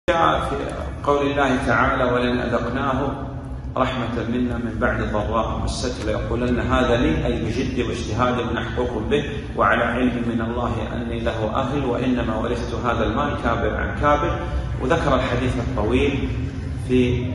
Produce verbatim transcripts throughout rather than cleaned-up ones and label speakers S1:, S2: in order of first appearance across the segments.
S1: جاء في قول الله تعالى: ولن أذقناه رحمة منا من بعد ضراء مسته ليقولن هذا لي، أي بجد واجتهاد محقوق به وعلى علم من الله أني له أهل، وإنما ورثت هذا المال كابر عن كابر. وذكر الحديث الطويل في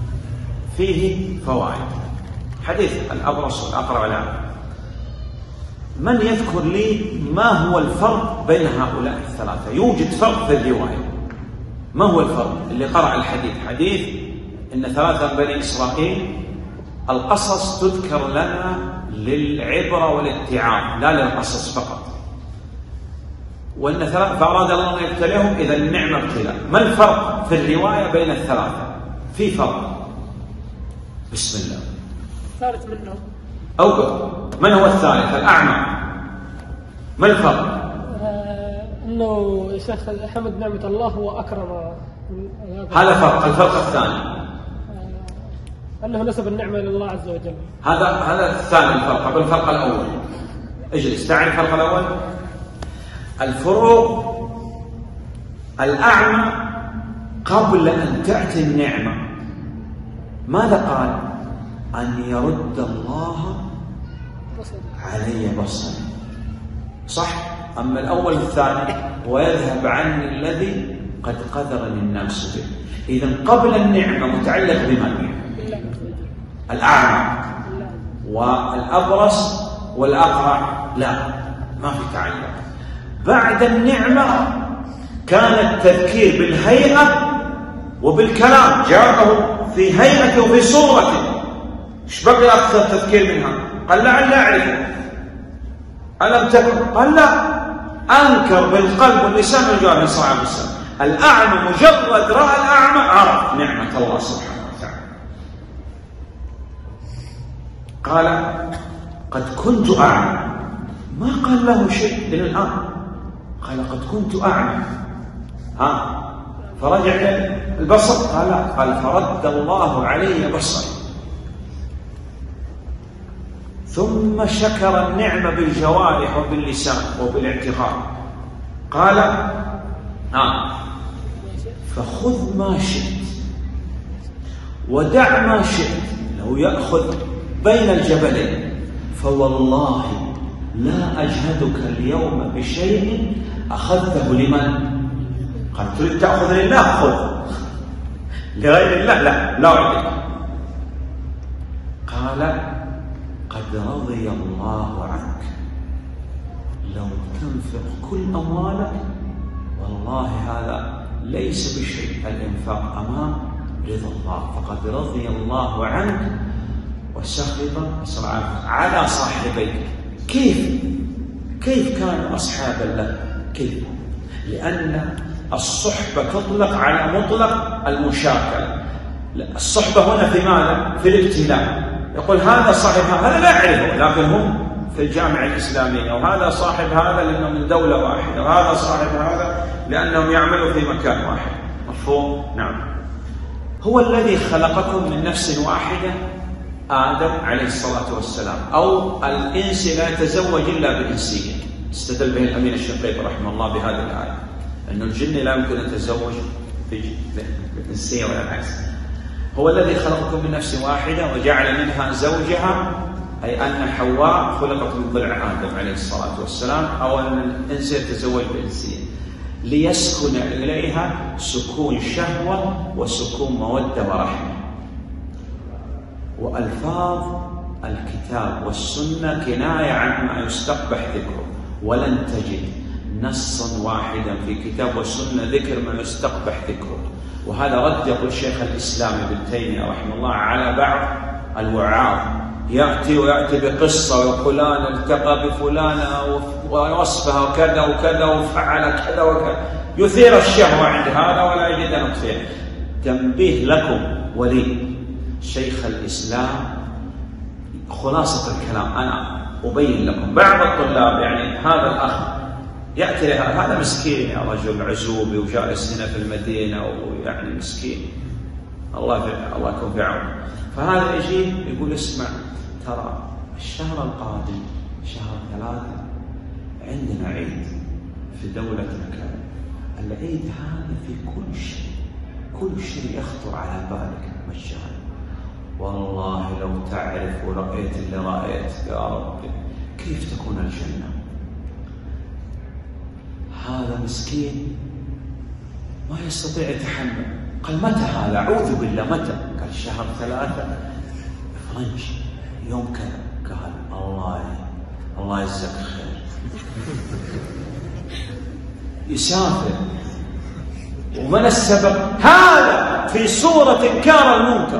S1: فيه فوائد، حديث الأبرص والأقرع والأعمى. من يذكر لي ما هو الفرق بين هؤلاء الثلاثة؟ يوجد فرق في الرواية. ما هو الفرق؟ اللي قرأ الحديث، حديث إن ثلاثة بني إسرائيل القصص تذكر لنا للعبرة والاتعاظ لا للقصص فقط، وإن ثلاثة فأراد الله أن يبتليهم إذا النعمة ابتلاء. ما الفرق في الرواية بين الثلاثة؟ في فرق. بسم الله.
S2: الثالث منهم
S1: أوقف. من هو الثالث؟ الأعمى. ما الفرق؟
S2: آه انه شيخ حمد نعمة الله هو اكرم.
S1: هذا فرق. الفرق الثاني
S2: آه انه نسب النعمة الى الله عز وجل.
S1: هذا هذا الثاني الفرق قبل الفرق الاول. اجلس تعال الفرق الاول. الفروق: الاعمى قبل ان تاتي النعمة ماذا قال؟ ان يرد الله علي بصري، صح؟ أما الأول الثاني: ويذهب عني الذي قد قدرني الناس به. إذن قبل النعمة متعلق بمن؟ الأعمى. والأبرص والأقرع لا، ما في تعلق. بعد النعمة كان التذكير بالهيئة وبالكلام، جاءه في هيئته وفي صورته. ايش بقي أكثر تذكير منها؟ قال لعل أعرفه. ألم تكن؟ قال لا. أنكر بالقلب واللسان والجوارح صلى الله عليه وسلم. الأعمى مجرد رأى الأعمى عرف نعمة الله سبحانه وتعالى. قال: قد كنت أعمى. ما قال له شيء إلى الآن. قال: قد كنت أعمى. ها فرجع البصر؟ قال لا. قال: فرد الله علي بصري. ثم شكر النعمة بالجوارح وباللسان وبالاعتقاد. قال: آه فخذ ما شئت ودع ما شئت. لو يأخذ بين الجبلين فوالله لا أجهدك اليوم بشيء أخذته لمن؟ قال: تريد تأخذ لله؟ خذ. لغير الله لا، لا أعطيك. قال: قد رضي الله عنك لو تنفق كل أموالك. والله هذا ليس بشيء، الإنفاق أمام رضا الله. فقد رضي الله عنك وسخط على صاحبيك. كيف؟ كيف كانوا أصحابا له؟ كيف؟ لأن الصحبة تطلق على مطلق المشاكلة. الصحبة هنا في ماذا؟ في الابتلاء. يقول هذا صاحب هذا لا أعرفه، لكن هم في الجامعة الإسلامية، وهذا صاحب هذا لأنه من دولة واحدة، وهذا صاحب هذا لأنهم يعملوا في مكان واحد. مفهوم؟ نعم. هو الذي خلقكم من نفس واحدة، آدم عليه الصلاة والسلام. أو الإنس لا يتزوج إلا بإنسية. استدل به الأمين الشنقيطي رحمه الله بهذه الآية، أن الجن لا يمكن أن يتزوج بإنسية ولا العكس. هو الذي خلقكم من نفس واحدة وجعل منها زوجها، أي أن حواء خلقت من ضلع آدم عليه الصلاة والسلام، أو أن الإنس يتزوج بإنسية ليسكن إليها سكون شهوة وسكون مودة ورحمة. وألفاظ الكتاب والسنة كناية عن ما يستقبح ذكره، ولن تجد نصا واحدا في كتاب والسنة ذكر ما يستقبح ذكره. وهذا رد يقول شيخ الإسلام ابن تيمية رحمه الله على بعض الوعاظ، يأتي ويأتي بقصة وفلان التقى بفلانة ووصفها وكذا وكذا وفعل كذا وكذا، يثير الشهوة عند هذا ولا يجد أن يطفئه. تنبيه لكم ولي شيخ الإسلام، خلاصة الكلام أنا أبين لكم. بعض الطلاب يعني هذا الأخ يأتي لها، هذا مسكين يا رجل عزوبي وجالس هنا في المدينة ويعني مسكين، الله في الله يكون في عونه. فهذا يجي يقول: اسمع، ترى الشهر القادم شهر ثلاثة عندنا عيد في دولتنا كذا. العيد هذا في كل شيء، كل شيء يخطر على بالك مجانا. والله لو تعرف ورأيت اللي رأيت يا رب كيف تكون الجنة. هذا مسكين ما يستطيع يتحمل. قال متى هذا؟ أعوذ بالله متى؟ قال شهر ثلاثة فرنج يوم كذا. قال الله الله يجزاك خير. يسافر. ومن السبب؟ هذا في صورة إنكار المنكر،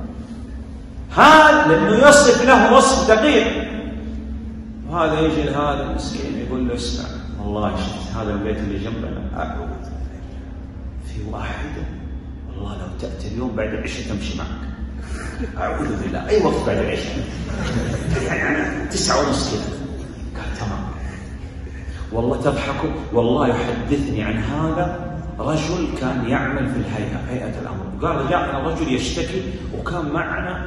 S1: هذا لأنه يصف له وصف دقيق. وهذا يجي لهذا المسكين يقول له اسمع والله شفت هذا البيت اللي جنبنا، أعوذ في واحدة والله لو تأتي اليوم بعد العشاء تمشي معك. أعوذ بالله أي وقت بعد العشاء؟ يعني تسعة ونص كذا. قال تمام. والله تضحكوا. والله يحدثني عن هذا رجل كان يعمل في الهيئة، هيئة الأمر. قال جاءنا رجل يشتكي وكان معنا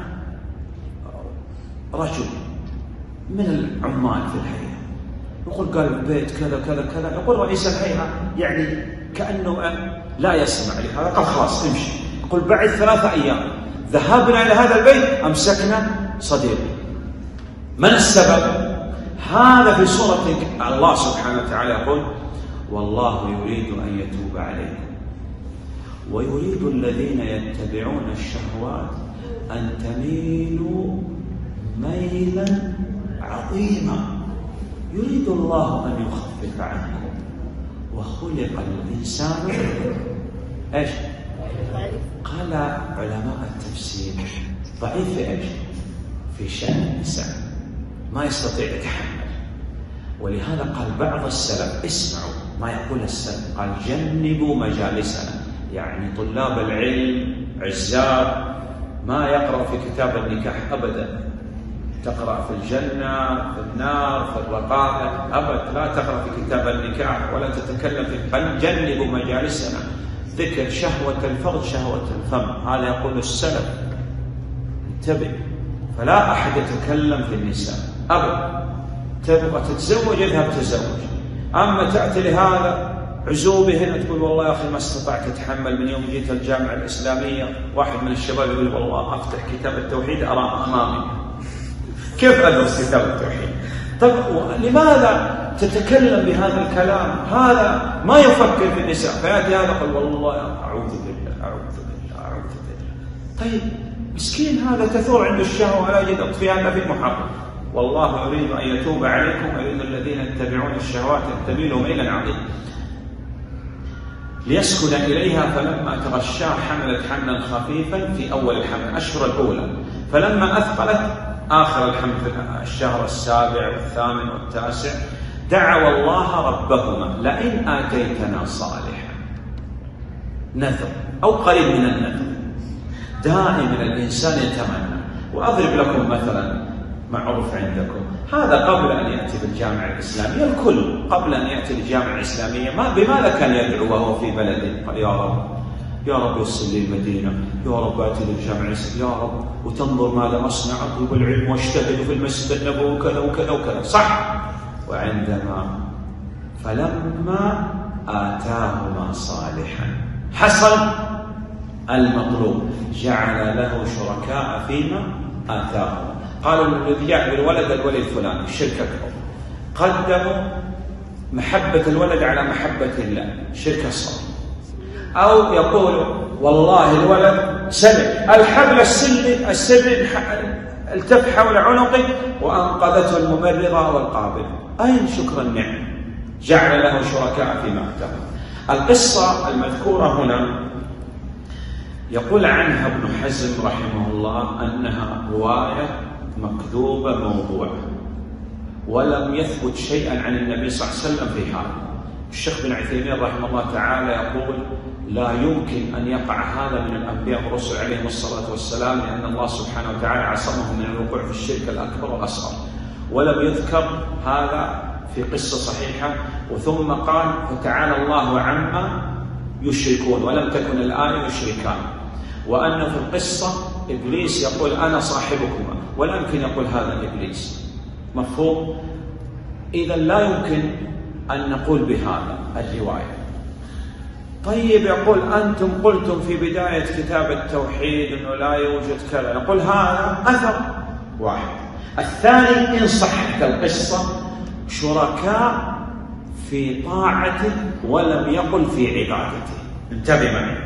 S1: رجل من العمال في الهيئة. يقول قال البيت كذا كذا كذا. يقول رئيس الهيئة يعني كأنه لا يسمع لهذا. قال خلاص امشي. يقول بعد ثلاثة أيام ذهبنا إلى هذا البيت أمسكنا صديقي. من السبب؟ هذا في صورة الله سبحانه وتعالى يقول والله يريد أن يتوب عليكم ويريد الذين يتبعون الشهوات أن تميلوا ميلا عظيما يريد الله أن يخفف عنكم وخلق الإنسان إيش؟ قال علماء التفسير ضعيف إيش؟ في شأن الإنسان ما يستطيع يتحمل. ولهذا قال بعض السلف اسمعوا ما يقول السلف، قال جنبوا مجالسنا، يعني طلاب العلم عزاب ما يقرأ في كتاب النكاح أبدا. تقرأ في الجنة في النار في الرقائق أبدا، لا تقرأ في كتاب النكاح ولا تتكلم في. قال جنبوا مجالسنا، ذكر شهوة الفرج شهوة الفم، هذا يقول السلف. انتبه، فلا أحد يتكلم في النساء أبدا. تبغى تتزوج اذهب تزوج، أما تأتي لهذا عزوبة هنا تقول والله يا أخي ما استطعت أتحمل من يوم جيت الجامعة الإسلامية. واحد من الشباب يقول والله أفتح كتاب التوحيد أرى أمامي كيف أدرس كتاب التوحيد؟ طب لماذا تتكلم بهذا الكلام؟ هذا ما يفكر في النساء. فيأتي هذا قال والله أعوذ بالله أعوذ بالله أعوذ بالله. طيب مسكين هذا تثور عنده الشهوة ولا يجد أطفئها إلا في المحرم. والله يريد أن يتوب عليكم ويريد الذين يتبعون الشهوات أن تميلوا ميلا عظيما ليسكن إليها فلما تغشاه حملت حملا خفيفا في أول الحمل الأشهر الأولى، فلما أثقلت آخر الحمل الشهر السابع والثامن والتاسع دعوا الله ربهما لئن آتيتنا صالحا. نذر أو قريب من النذر. دائما الإنسان يتمنى. وأضرب لكم مثلا معروف عندكم، هذا قبل أن يأتي بالجامعة الإسلامية الكل قبل أن يأتي بالجامعة الإسلامية ما بماذا كان يدعو وهو في بلده؟ قال يا رب يا رب يسر لي المدينة، يا رب آتي بالجامعة الإسلامية، يا رب وتنظر ماذا أصنع أطلب العلم واجتهد في المسجد النبوي وكذا وكذا وكذا. صح. وعندما فلما آتاهما صالحا حصل المطلوب جعل له شركاء فيما آتاهما. قالوا الذي جاء بالولد الولد الفلاني الشرك أكبر، قدموا محبة الولد على محبة الله شرك أصغر. أو يقول والله الولد سلم الحبل السلي السري التف حول عنقه وأنقذته الممرضة والقابل. أين شكر النعم؟ جعل له شركاء فيما آتاهما. القصة المذكورة هنا يقول عنها ابن حزم رحمه الله أنها رواية مكذوبة موضوعة ولم يثبت شيئا عن النبي صلى الله عليه وسلم في هذا. الشيخ بن عثيمين رحمه الله تعالى يقول لا يمكن أن يقع هذا من الأنبياء والرسل عليهم الصلاة والسلام لأن الله سبحانه وتعالى عصمهم من الوقوع في الشرك الأكبر والأصغر، ولم يذكر هذا في قصة صحيحة. وثم قال فتعالى الله عما يشركون ولم تكن الآية يشركان، وأن في القصة إبليس يقول أنا صاحبكما ولا يمكن يقول هذا إبليس. مفهوم؟ إذا لا يمكن أن نقول بهذا الرواية. طيب يقول أنتم قلتم في بداية كتاب التوحيد أنه لا يوجد كذا، نقول هذا أثر واحد. الثاني إن صحت القصة شركاء في طاعته ولم يقل في عبادته. انتبه معي،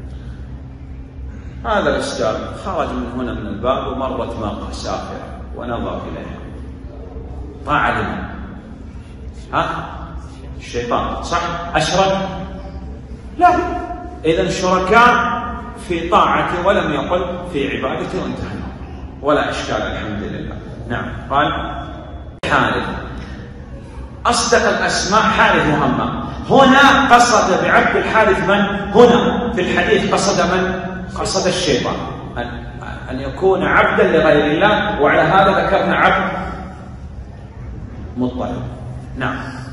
S1: هذا الأستاذ خرج من هنا من الباب ومرت مرة سافرة ونظر إليها، طاعة لمن؟ ها؟ الشيطان، صح؟ أشرك؟ لا. إذن شركاء في طاعته ولم يقل في عبادته وانتهى، ولا إشكال الحمد لله. نعم. قال حارث، أصدق الأسماء حارث وهمام. هنا قصد بعبد الحارث من؟ هنا في الحديث قصد من؟ قصد الشيطان، أن, أن يكون عبدا لغير الله، وعلى هذا ذكرنا عبد مطلب. نعم.